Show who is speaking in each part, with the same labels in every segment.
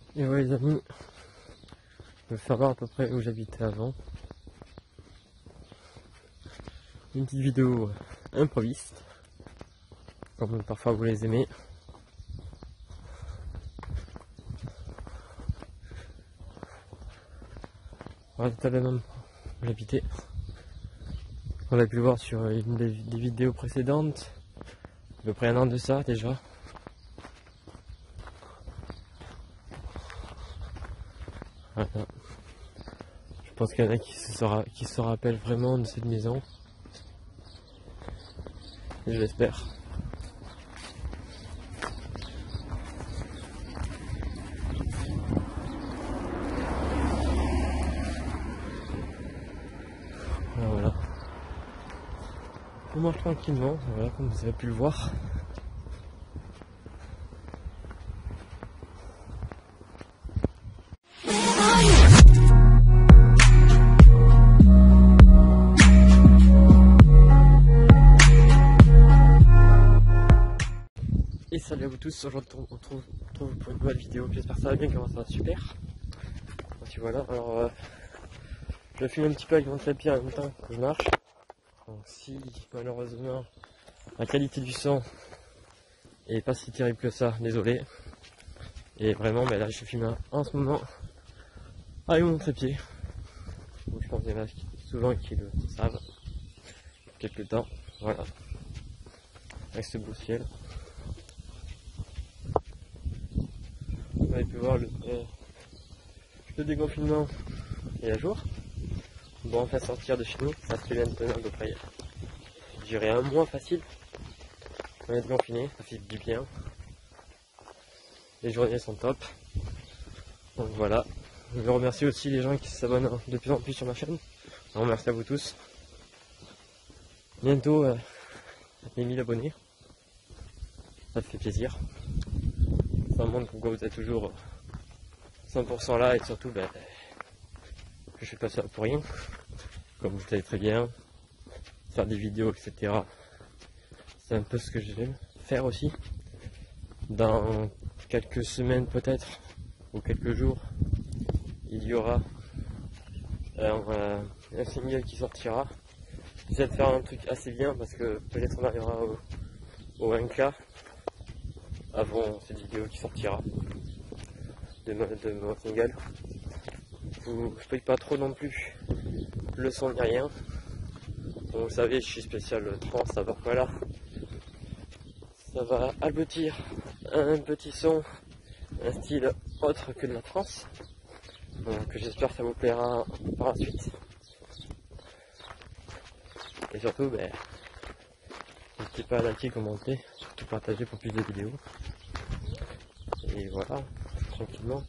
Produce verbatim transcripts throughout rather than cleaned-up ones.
Speaker 1: Et ouais les amis, je vais savoir à peu près où j'habitais avant. Une petite vidéo improviste, comme parfois vous les aimez. Voilà totalement où j'habitais. On a pu le voir sur une des, des vidéos précédentes, à peu près un an de ça déjà. Voilà. Je pense qu'il y en a qui se, qui se rappellent vraiment de cette maison. Et je l'espère. Voilà, voilà. On marche tranquillement, voilà, comme vous avez pu le voir. Et salut à vous tous, aujourd'hui on se retrouve, on retrouve pour une nouvelle vidéo, j'espère que ça va bien, comment ça va, super. Donc voilà, alors euh, je filme un petit peu avec mon trépied en même temps que je marche. Donc si malheureusement la qualité du son est pas si terrible que ça, désolé. Et vraiment, ben là je filme en ce moment avec mon trépied. Donc je pense qu'il y en a souvent qui le savent, quelques temps, voilà. Avec ce beau ciel. Vous avez pu voir le, euh, le déconfinement est à jour. Bon, enfin sortir de chez nous, ça fait maintenant à peu près, je dirais un mois facile. On est déconfiné, ça fait du bien. Les journées sont top. Donc voilà. Je veux remercier aussi les gens qui s'abonnent de plus en plus sur ma chaîne. Alors merci à vous tous. Bientôt euh, les mille abonnés. Ça fait plaisir. Ça montre pourquoi vous êtes toujours cent pour cent là et surtout ben, que je fais pas ça pour rien. Comme vous le savez très bien, faire des vidéos, et cetera. C'est un peu ce que j'aime faire aussi. Dans quelques semaines peut-être, ou quelques jours, il y aura un, un single qui sortira. J'essaie de faire un truc assez bien parce que peut-être on arrivera au, au un K avant cette vidéo qui sortira de, ma, de mon single. Je vous spoil pas trop non plus le son ni rien. Donc, vous savez, je suis spécial trans, ça va voilà. Ça va aboutir à un petit son, un style autre que de la trance. Donc j'espère que ça vous plaira par la suite. Et surtout, ben, n'hésitez pas à liker, commenter, surtout partager pour plus de vidéos. Et voilà, tranquillement.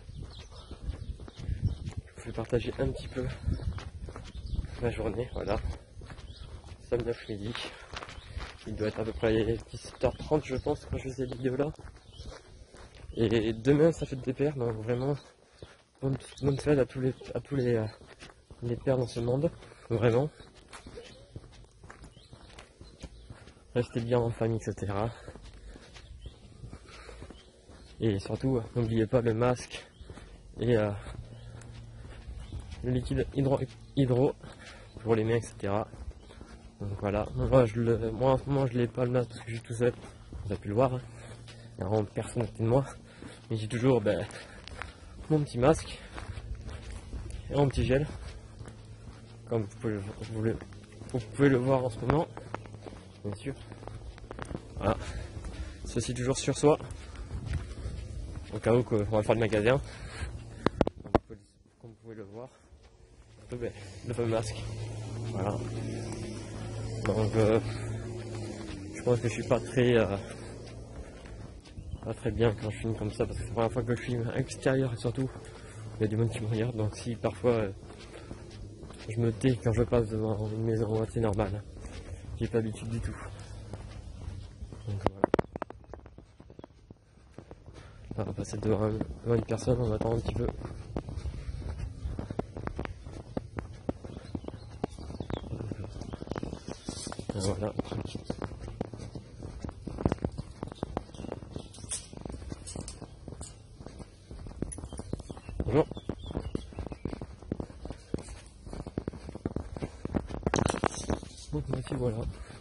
Speaker 1: Je vais partager un petit peu ma journée, voilà. Samedi après-midi. Il doit être à peu près dix-sept heures trente je pense quand je fais cette vidéo là. Et demain ça fait des pères, donc vraiment bonne, bonne fête à tous les à tous les, euh, les pères dans ce monde, vraiment. Restez bien en famille, et cetera. Et surtout, n'oubliez pas le masque et euh, le liquide hydro, hydro pour les mains, et cetera. Donc voilà, moi, je le, moi en ce moment je l'ai pas le masque parce que je suis tout seul, vous avez pu le voir, hein. Il n'y a vraiment personne à côté de moi, mais j'ai toujours ben, mon petit masque et mon petit gel, comme vous pouvez, vous, le, vous pouvez le voir en ce moment, bien sûr. Voilà, ceci toujours sur soi, au cas où on va faire le magasin, comme vous pouvez le voir, ben, le fameux masque, voilà. Donc euh, je pense que je suis pas très euh, pas très bien quand je filme comme ça parce que c'est la première fois que je filme à l'extérieur et surtout il y a du monde qui me regarde, donc si parfois euh, je me tais quand je passe devant une maison, c'est normal, j'ai pas l'habitude du tout. Donc voilà. Là, on va passer devant, devant une personne, on va attendre un petit peu. Voilà. puis voilà.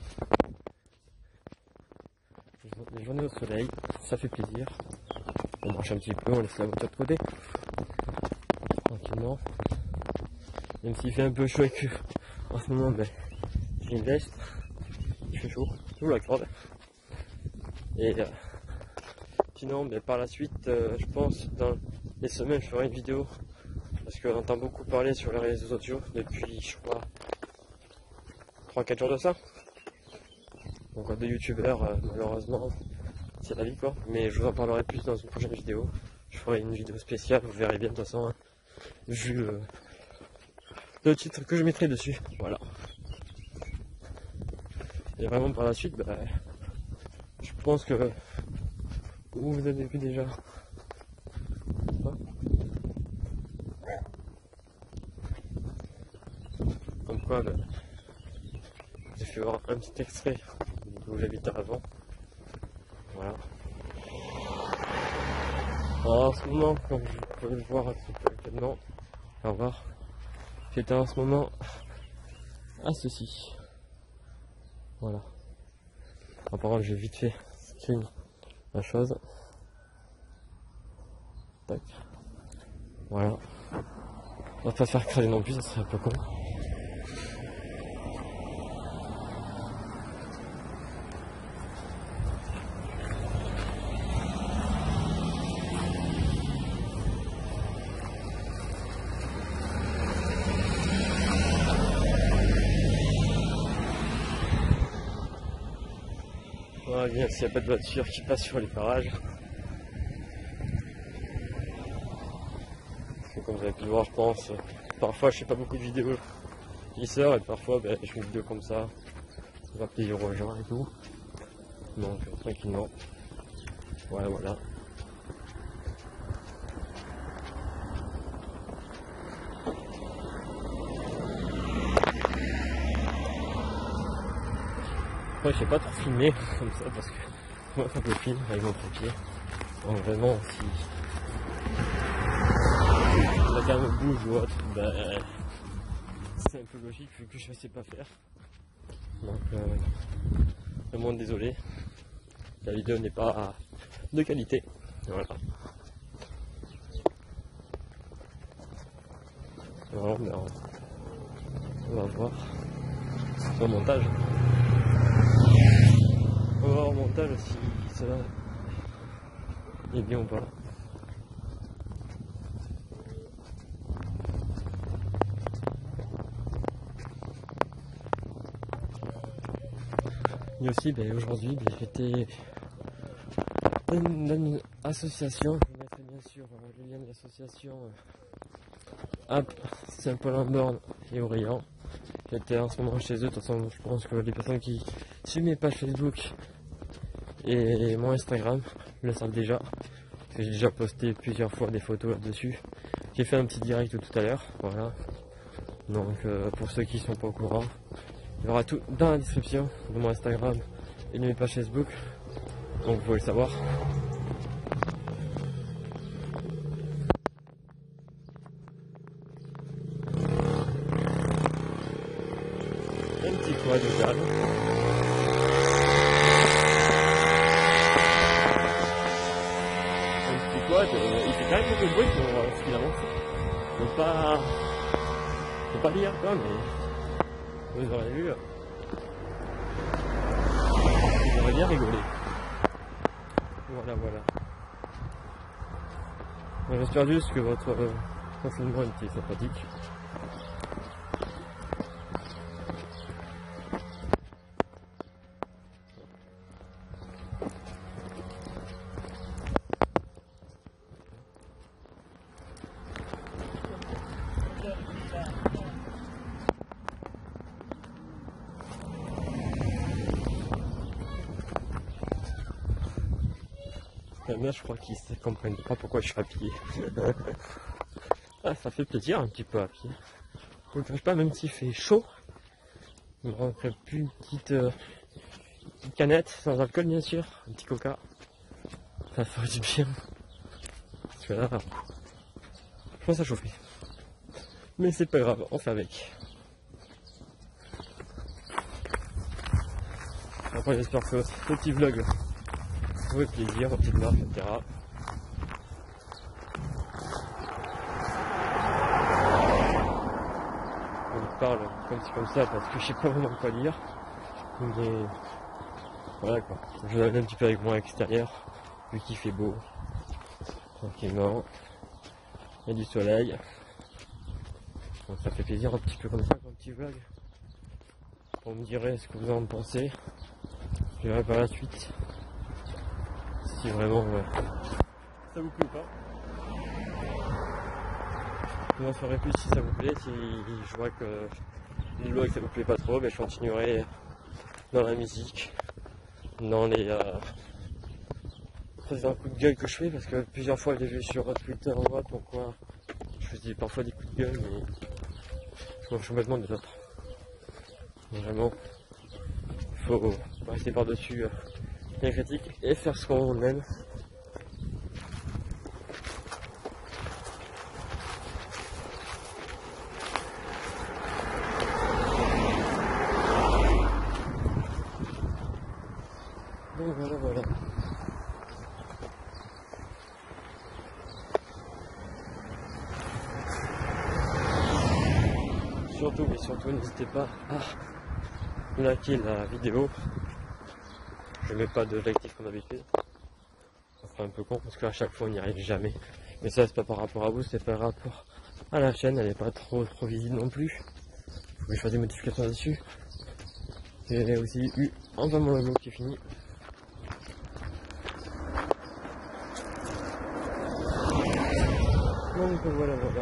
Speaker 1: Les journées au soleil, ça fait plaisir. On marche un petit peu, on laisse la voiture de côté. Tranquillement. Même s'il fait un peu chaud et que en ce moment ben, j'ai une veste, il fait chaud, je vous l'accorde. Et euh, sinon ben, par la suite euh, je pense dans les semaines je ferai une vidéo parce qu'on entend beaucoup parler sur les réseaux sociaux depuis je crois trois quatre jours de ça. Donc des youtubeurs euh, malheureusement c'est la vie quoi, mais je vous en parlerai plus dans une prochaine vidéo. Je ferai une vidéo spéciale, vous verrez bien de toute façon hein, vu euh, le titre que je mettrai dessus, voilà. Et vraiment par la suite, bah, je pense que vous avez vu déjà. Hein, comme quoi, bah, j'ai fait voir un petit extrait d'où j'habitais avant. Voilà. Alors, en ce moment, comme vous pouvez le voir un petit peu actuellement, au revoir. J'étais en ce moment à ceci. Voilà. En parole, j'ai vite fait screen la chose. Tac. Voilà. On va pas faire craser non plus, ça serait un peu con. Voilà, bien s'il n'y a pas de voiture qui passe sur les parages. Parce que comme vous avez pu le voir, je pense, parfois je fais pas beaucoup de vidéos qui sortent et parfois ben, je fais une vidéo comme ça. Ça va plaisir aux gens et tout. Donc euh, tranquillement. Voilà, voilà. Après, je sais pas trop filmer comme ça parce que moi, ça peut filmer avec mon pied. Donc vraiment, si la caméra bouge ou autre, ben, c'est un peu logique vu que je sais pas faire. Donc, euh, vraiment désolé. La vidéo n'est pas de qualité. Voilà. Voilà, ben, on va voir au montage. On va voir au montage si cela est bien ou pas. Et aussi, ben, aujourd'hui, ben, j'étais dans une, dans une association. Je vous mettrai bien sûr euh, le lien de l'association euh, à Saint-Paul-en-Born et Orient. J'étais en ce moment chez eux. De toute façon, je pense que les personnes qui suivent mes pages Facebook et mon Instagram le savent déjà. Parce que j'ai déjà posté plusieurs fois des photos là-dessus. J'ai fait un petit direct tout à l'heure. Voilà. Donc, euh, pour ceux qui ne sont pas au courant, il y aura tout dans la description de mon Instagram et de mes pages Facebook. Donc vous pouvez le savoir. Un petit quad de calme. Un petit quad, euh, il fait quand même beaucoup de bruit pour euh, ce qu'il avance. Donc pas... Faut pas dire quoi, mais vous aurez vu. Vous aurez bien rigolé. Voilà, voilà. J'espère juste que votre euh, confinement était sympathique. Là, je crois qu'ils ne comprennent pas pourquoi je suis à pied. Ah, ça fait plaisir un petit peu à pied. Je ne le cache pas, même s'il fait chaud, il me manquerait plus une petite, euh, petite canette, sans alcool bien sûr, un petit coca. Ça ferait du bien. Parce que là, je pense à chauffer. Mais c'est pas grave, on fait avec. Après j'espère que ce petit vlog vous fait plaisir, aux petites marques, et cetera. Je parle comme c'est comme ça parce que je sais pas vraiment quoi dire. Mais voilà quoi. Je vais aller un petit peu avec moi à l'extérieur, vu qu'il fait beau. Tranquillement. Il y a du soleil. Donc ça fait plaisir un petit peu comme ça, un petit vlog. Vous me direz ce que vous en pensez. Je verrai par la suite si vraiment ouais, ça vous plaît ou pas. Je m'en ferai plus si ça vous plaît. Si je vois que le vlog ça vous plaît pas trop, ben je continuerai dans la musique, dans les euh, c'est un coup de gueule que je fais parce que plusieurs fois je l'ai vu sur Twitter ou autre, donc quoi, je faisais parfois des coups de gueule, mais je m'en fous complètement des autres. Donc vraiment, il faut rester par-dessus euh, les critiques et faire ce qu'on aime. Donc voilà, voilà. Surtout, mais surtout, n'hésitez pas à liker la vidéo. Je mets pas de l'objectif comme d'habitude. Ça serait un peu con parce qu'à chaque fois on n'y arrive jamais. Mais ça c'est pas par rapport à vous, c'est par rapport à la chaîne, elle est pas trop trop visible non plus. Faut que je fasse des modifications là-dessus. J'ai aussi eu enfin mon logo qui est fini. Donc voilà, voilà.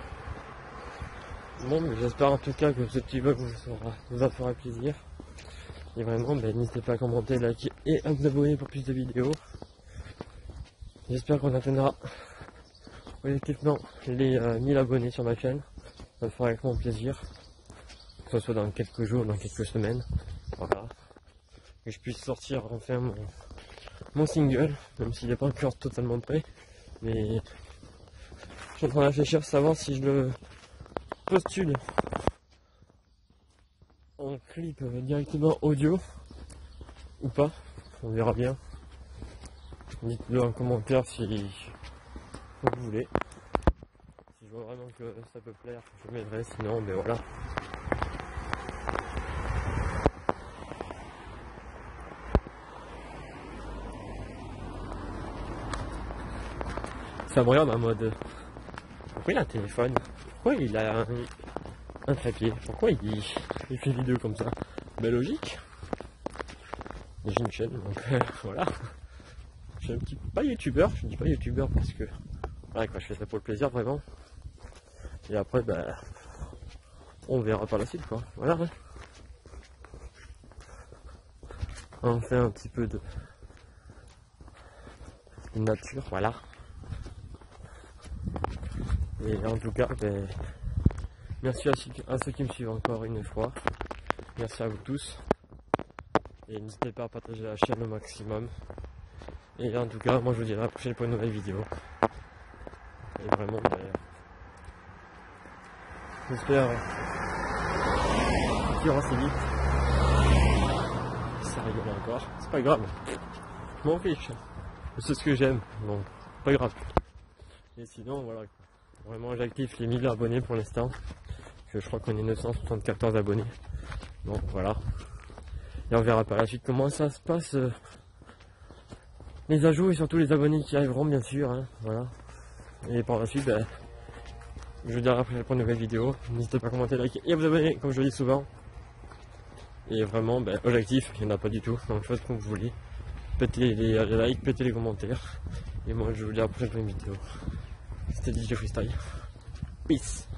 Speaker 1: Bon, mais j'espère en tout cas que ce petit vlog vous, sera, vous en fera plaisir. Et vraiment, ben, n'hésitez pas à commenter, liker et à vous abonner pour plus de vidéos. J'espère qu'on atteindra collectivement les euh, mille abonnés sur ma chaîne. Ça me fera avec mon plaisir. Que ce soit dans quelques jours, dans quelques semaines. Voilà. Que je puisse sortir enfin mon, mon single, même s'il n'est pas encore totalement prêt. Mais je suis en train de réfléchir, savoir si je le postule en clip directement audio ou pas. On verra bien. Dites-le en commentaire si vous voulez. Si je vois vraiment que ça peut plaire, je m'aiderai, sinon ben voilà. Ça me regarde en mode pourquoi il a un téléphone? Pourquoi il a un, un trépied? Pourquoi il, il fait une vidéo comme ça? Ben logique. J'ai une chaîne donc euh, voilà. Je suis un petit pas youtubeur, je ne dis pas youtubeur parce que voilà, quoi, je fais ça pour le plaisir vraiment. Et après ben on verra par la suite quoi. Voilà. Ouais. On fait un petit peu de, de nature, voilà. Et en tout cas, ben, merci à, à ceux qui me suivent encore une fois. Merci à vous tous. Et n'hésitez pas à partager la chaîne au maximum. Et en tout cas, moi je vous dis à la prochaine pour une nouvelle vidéo. Et vraiment, ben, j'espère qu'il y aura assez vite. Ça rigole encore. C'est pas grave. Je m'en fiche. C'est ce que j'aime. Donc, pas grave. Et sinon, voilà. Vraiment, j'active les mille abonnés pour l'instant. Je crois qu'on est neuf cent soixante-quatorze abonnés. Donc voilà. Et on verra par la suite comment ça se passe. Euh, les ajouts et surtout les abonnés qui arriveront, bien sûr. Hein, voilà. Et par la suite, ben, je vous dirai après pour une nouvelle vidéo. N'hésitez pas à commenter, liker et à vous abonner, comme je le dis souvent. Et vraiment, ben, objectif, il n'y en a pas du tout. Donc faites comme vous voulez. Pétez les, les likes, pétez les commentaires. Et moi, je vous dis à la prochaine pour une vidéo. C'était D J Freestyle. Peace.